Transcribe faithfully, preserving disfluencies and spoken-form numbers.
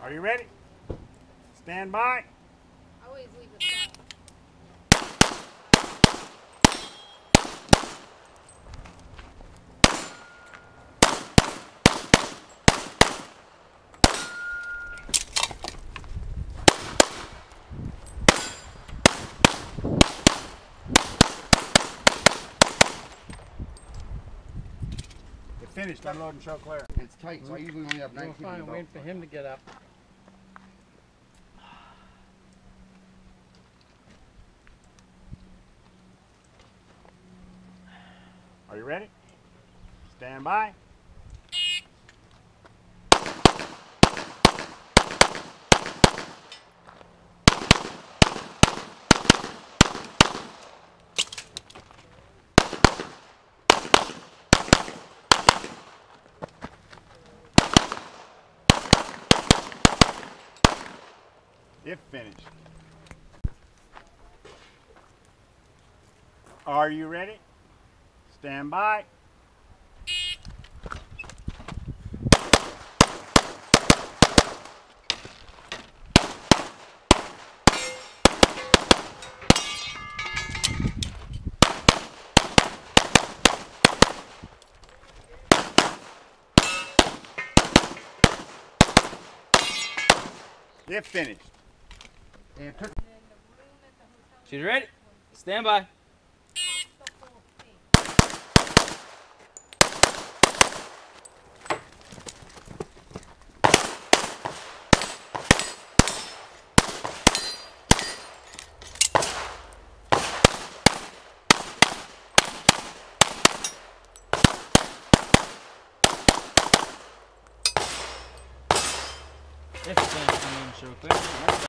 Are you ready? Stand by. Always leave a sign. It finished. Unload and show clear. It's tight, so I usually only have We'll nineteen. find, in the waiting belt. for him to get up. Are you ready? Stand by. It finished. Are you ready? Stand by. It finished. And it took She's ready. Stand by. If it's going to come in, show clear.